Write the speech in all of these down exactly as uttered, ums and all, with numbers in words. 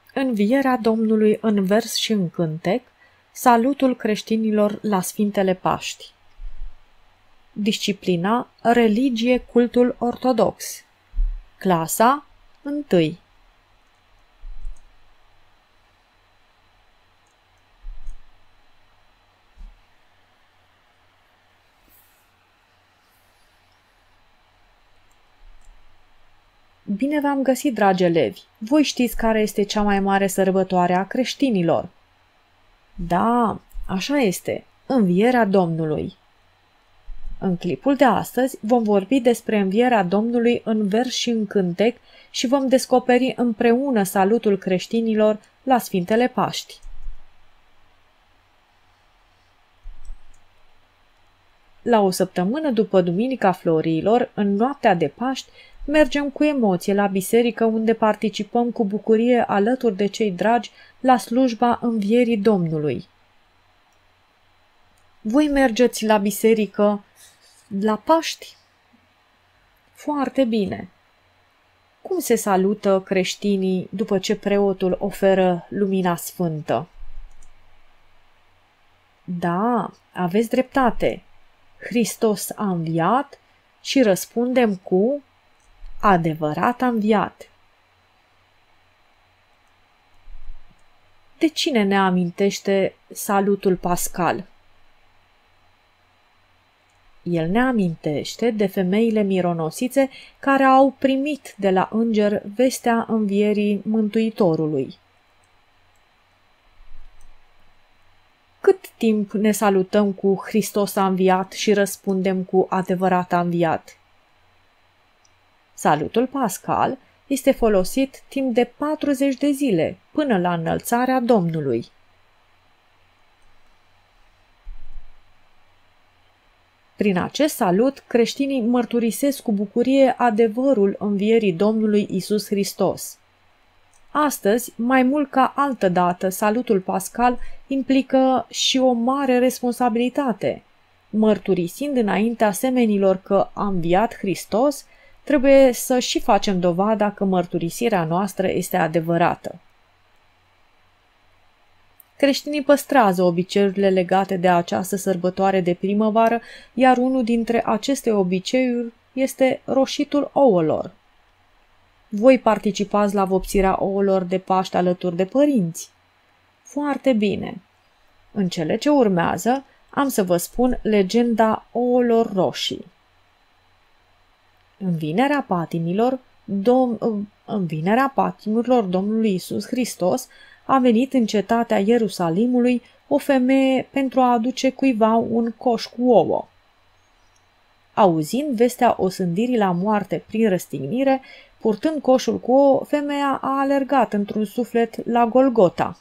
Învierea Domnului în vers și în cântec, salutul creștinilor la Sfintele Paști. Disciplina Religie, cultul ortodox. Clasa unu. Bine v-am găsit, dragi elevi! Voi știți care este cea mai mare sărbătoare a creștinilor? Da, așa este, Învierea Domnului. În clipul de astăzi vom vorbi despre Învierea Domnului în vers și în cântec și vom descoperi împreună salutul creștinilor la Sfintele Paști. La o săptămână după Duminica Florilor, în noaptea de Paști, mergem cu emoție la biserică, unde participăm cu bucurie alături de cei dragi la slujba Învierii Domnului. Voi mergeți la biserică la Paști? Foarte bine! Cum se salută creștinii după ce preotul oferă lumina sfântă? Da, aveți dreptate! Hristos a înviat și răspundem cu adevărat a înviat. De cine ne amintește salutul pascal? El ne amintește de femeile mironosițe care au primit de la înger vestea învierii Mântuitorului. Cât timp ne salutăm cu Hristos a înviat și răspundem cu adevărat a înviat? Salutul pascal este folosit timp de patruzeci de zile, până la înălțarea Domnului. Prin acest salut, creștinii mărturisesc cu bucurie adevărul învierii Domnului Iisus Hristos. Astăzi, mai mult ca altădată, salutul pascal implică și o mare responsabilitate. Mărturisind înaintea semenilor că a înviat Hristos, trebuie să și facem dovada că mărturisirea noastră este adevărată. Creștinii păstrează obiceiurile legate de această sărbătoare de primăvară, iar unul dintre aceste obiceiuri este roșitul ouălor. Voi participați la vopsirea ouălor de Paște alături de părinți? Foarte bine! În cele ce urmează, am să vă spun legenda ouălor roșii. Învinerea patimilor, dom- învinerea patimilor Domnului Iisus Hristos a venit în cetatea Ierusalimului o femeie pentru a aduce cuiva un coș cu ouă. Auzind vestea osândirii la moarte prin răstignire, purtând coșul cu ouă, femeia a alergat într-un suflet la Golgota.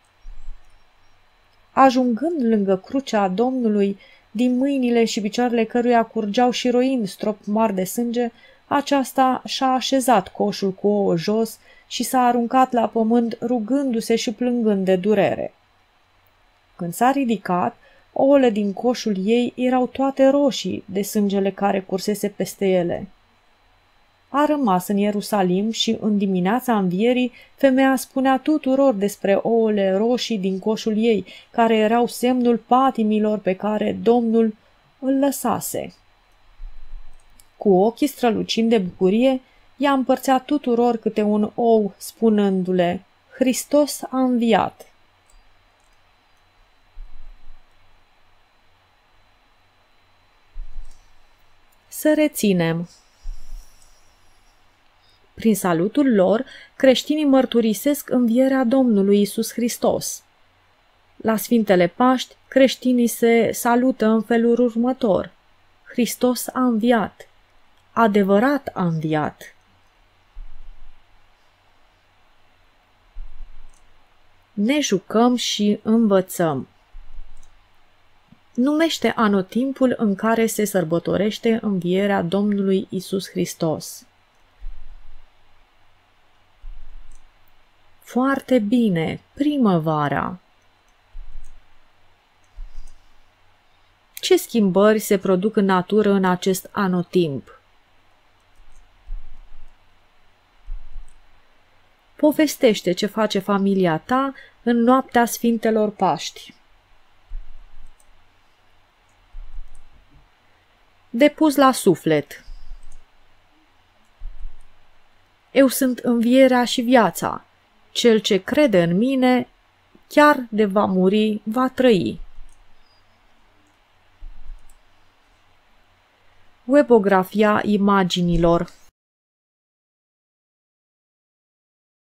Ajungând lângă crucea Domnului, din mâinile și picioarele căruia curgeau și roind strop mari de sânge, aceasta și-a așezat coșul cu ouă jos și s-a aruncat la pământ, rugându-se și plângând de durere. Când s-a ridicat, ouăle din coșul ei erau toate roșii de sângele care cursese peste ele. A rămas în Ierusalim și în dimineața învierii, femeia spunea tuturor despre ouăle roșii din coșul ei, care erau semnul patimilor pe care Domnul îl lăsase. Cu ochii strălucind de bucurie, ea împărțea tuturor câte un ou, spunându-le: Hristos a înviat! Să reținem. Prin salutul lor, creștinii mărturisesc învierea Domnului Iisus Hristos. La Sfintele Paști, creștinii se salută în felul următor: Hristos a înviat! Adevărat a înviat! Ne jucăm și învățăm. Numește anotimpul în care se sărbătorește învierea Domnului Iisus Hristos. Foarte bine, primăvara. Ce schimbări se produc în natură în acest anotimp? Povestește ce face familia ta în noaptea Sfintelor Paști. Depus la suflet. Eu sunt învierea și viața. Cel ce crede în mine, chiar de va muri, va trăi. Webografia imaginilor.